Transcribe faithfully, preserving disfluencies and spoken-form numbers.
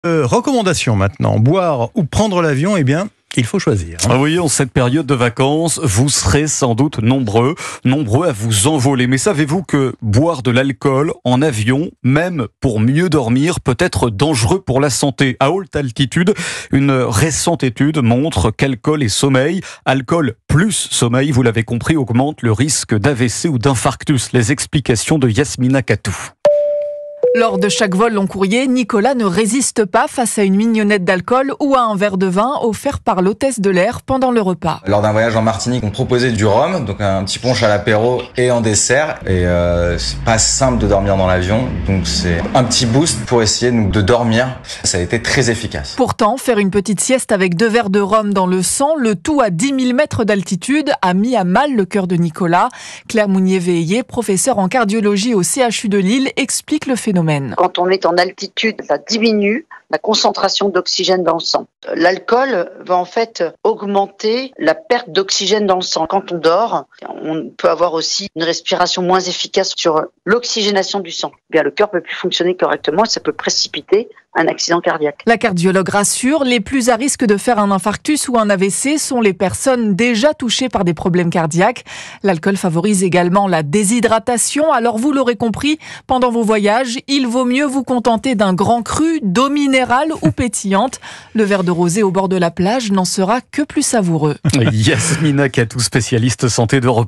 Euh, recommandation maintenant, boire ou prendre l'avion, eh bien, il faut choisir. Ah oui, en cette période de vacances, vous serez sans doute nombreux, nombreux à vous envoler. Mais savez-vous que boire de l'alcool en avion, même pour mieux dormir, peut être dangereux pour la santé? À haute altitude, une récente étude montre qu'alcool et sommeil, alcool plus sommeil, vous l'avez compris, augmente le risque d'A V C ou d'infarctus. Les explications de Yasmina Katou. Lors de chaque vol long courrier, Nicolas ne résiste pas face à une mignonnette d'alcool ou à un verre de vin offert par l'hôtesse de l'air pendant le repas. Lors d'un voyage en Martinique, on proposait du rhum, donc un petit punch à l'apéro et en dessert. Et euh, c'est pas simple de dormir dans l'avion, donc c'est un petit boost pour essayer donc, de dormir. Ça a été très efficace. Pourtant, faire une petite sieste avec deux verres de rhum dans le sang, le tout à dix mille mètres d'altitude, a mis à mal le cœur de Nicolas. Claire Mounier-Veillé, professeure en cardiologie au C H U de Lille, explique le phénomène. Quand on est en altitude, ça diminue la concentration d'oxygène dans le sang. L'alcool va en fait augmenter la perte d'oxygène dans le sang. Quand on dort, on peut avoir aussi une respiration moins efficace sur l'oxygénation du sang. Bien, le cœur peut plus fonctionner correctement et ça peut précipiter un accident cardiaque. La cardiologue rassure, les plus à risque de faire un infarctus ou un A V C sont les personnes déjà touchées par des problèmes cardiaques. L'alcool favorise également la déshydratation, alors vous l'aurez compris, pendant vos voyages, il vaut mieux vous contenter d'un grand cru, d'eau minérale ou pétillante. Le verre de rosé au bord de la plage n'en sera que plus savoureux. Yasmina Katou, spécialiste santé d'Europe.